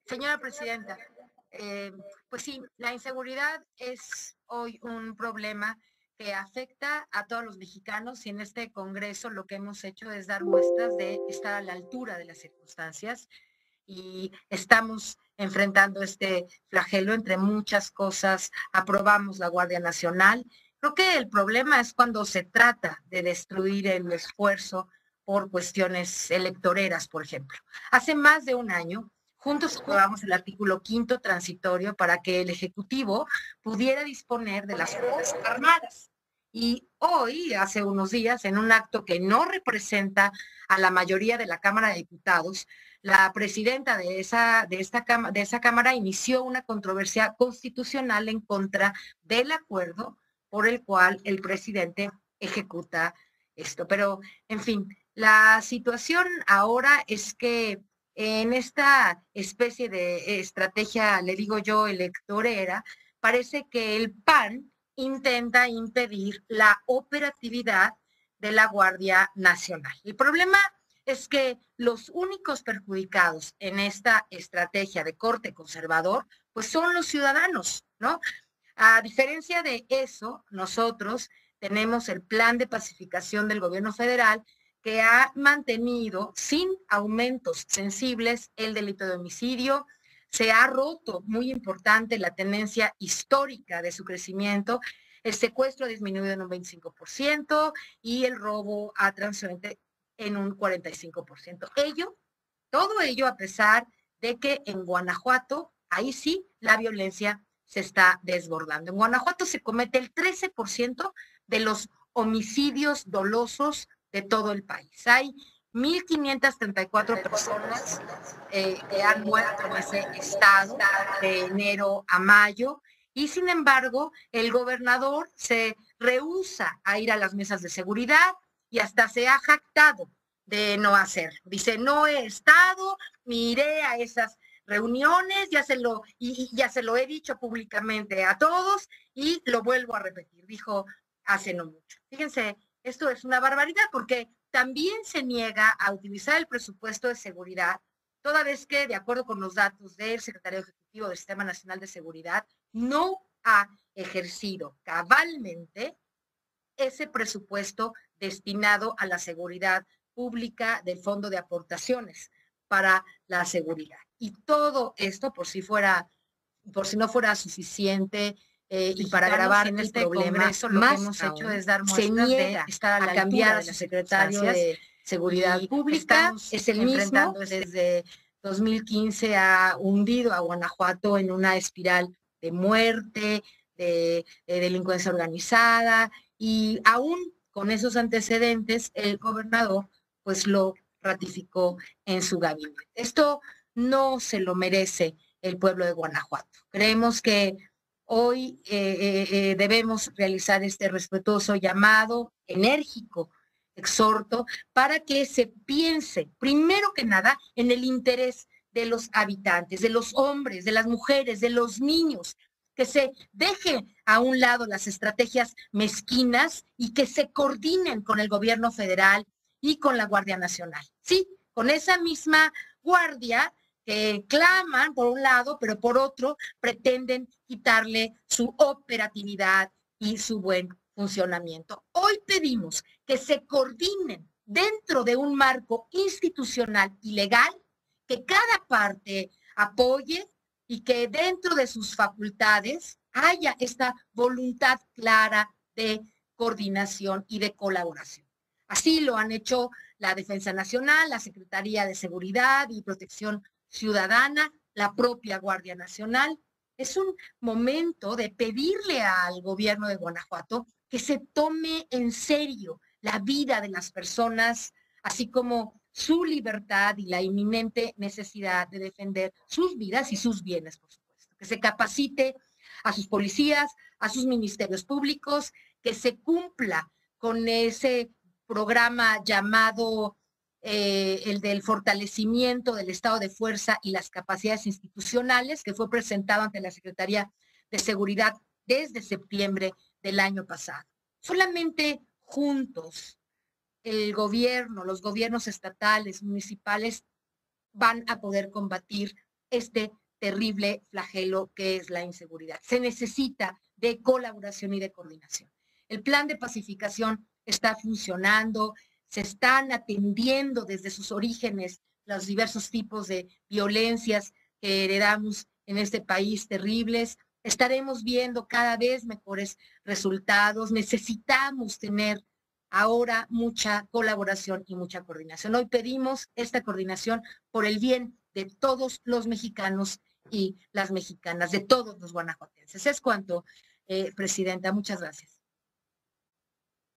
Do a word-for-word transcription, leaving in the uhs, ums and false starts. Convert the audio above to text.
Señora presidenta, eh, pues sí, la inseguridad es hoy un problema que afecta a todos los mexicanos y en este Congreso lo que hemos hecho es dar muestras de estar a la altura de las circunstancias y estamos enfrentando este flagelo entre muchas cosas. Aprobamos la Guardia Nacional. Creo que el problema es cuando se trata de destruir el esfuerzo por cuestiones electoreras, por ejemplo. Hace más de un año, juntos aprobamos el artículo quinto transitorio para que el Ejecutivo pudiera disponer de las Fuerzas Armadas. Y hoy, hace unos días, en un acto que no representa a la mayoría de la Cámara de Diputados, la presidenta de esa, de, esta, de esa Cámara inició una controversia constitucional en contra del acuerdo por el cual el presidente ejecuta esto. Pero, en fin, la situación ahora es que en esta especie de estrategia, le digo yo, electorera, parece que el P A N intenta impedir la operatividad de la Guardia Nacional. El problema es que los únicos perjudicados en esta estrategia de corte conservador, pues son los ciudadanos, ¿no? A diferencia de eso, nosotros tenemos el plan de pacificación del gobierno federal que ha mantenido sin aumentos sensibles el delito de homicidio. Se ha roto, muy importante, la tendencia histórica de su crecimiento. El secuestro ha disminuido en un veinticinco por ciento y el robo a transeúnte en un cuarenta y cinco por ciento. Ello, todo ello a pesar de que en Guanajuato, ahí sí, la violencia se está desbordando. En Guanajuato se comete el trece por ciento de los homicidios dolosos de todo el país. Hay mil quinientas treinta y cuatro personas eh, que han muerto en ese estado de enero a mayo y sin embargo el gobernador se rehúsa a ir a las mesas de seguridad y hasta se ha jactado de no hacerlo. Dice, no he estado, ni iré a esas reuniones, ya se lo, y, y ya se lo he dicho públicamente a todos y lo vuelvo a repetir, dijo hace no mucho. Fíjense, esto es una barbaridad porque también se niega a utilizar el presupuesto de seguridad, toda vez que, de acuerdo con los datos del secretario ejecutivo del Sistema Nacional de Seguridad, no ha ejercido cabalmente ese presupuesto destinado a la seguridad pública del Fondo de Aportaciones para la seguridad. Y todo esto, por si fuera, por si no fuera suficiente, eh, y para agravar en el este problema, Congreso, lo que hemos hecho es dar muestras de estar a, la a cambiar a su secretario de Seguridad Pública. Es el mismo, desde dos mil quince ha hundido a Guanajuato en una espiral de muerte, de, de delincuencia organizada, y aún con esos antecedentes, el gobernador pues lo ratificó en su gabinete. Esto no se lo merece el pueblo de Guanajuato. Creemos que hoy eh, eh, debemos realizar este respetuoso llamado enérgico, exhorto, para que se piense, primero que nada, en el interés de los habitantes, de los hombres, de las mujeres, de los niños, que se deje a un lado las estrategias mezquinas y que se coordinen con el gobierno federal y con la Guardia Nacional. Sí, con esa misma guardia que claman por un lado, pero por otro pretenden quitarle su operatividad y su buen funcionamiento. Hoy pedimos que se coordinen dentro de un marco institucional y legal, que cada parte apoye y que dentro de sus facultades haya esta voluntad clara de coordinación y de colaboración. Así lo han hecho la Defensa Nacional, la Secretaría de Seguridad y Protección Ciudadana, la propia Guardia Nacional. Es un momento de pedirle al gobierno de Guanajuato que se tome en serio la vida de las personas, así como su libertad y la inminente necesidad de defender sus vidas y sus bienes, por supuesto. Que se capacite a sus policías, a sus ministerios públicos, que se cumpla con ese programa llamado eh, el del fortalecimiento del estado de fuerza y las capacidades institucionales, que fue presentado ante la Secretaría de Seguridad desde septiembre del año pasado. Solamente juntos, el gobierno, los gobiernos estatales, municipales, van a poder combatir este terrible flagelo que es la inseguridad. Se necesita de colaboración y de coordinación. El plan de pacificación está funcionando, se están atendiendo desde sus orígenes los diversos tipos de violencias que heredamos en este país terribles. Estaremos viendo cada vez mejores resultados. Necesitamos tener ahora mucha colaboración y mucha coordinación. Hoy pedimos esta coordinación por el bien de todos los mexicanos y las mexicanas, de todos los guanajuatenses. Es cuanto, eh, Presidenta. Muchas gracias.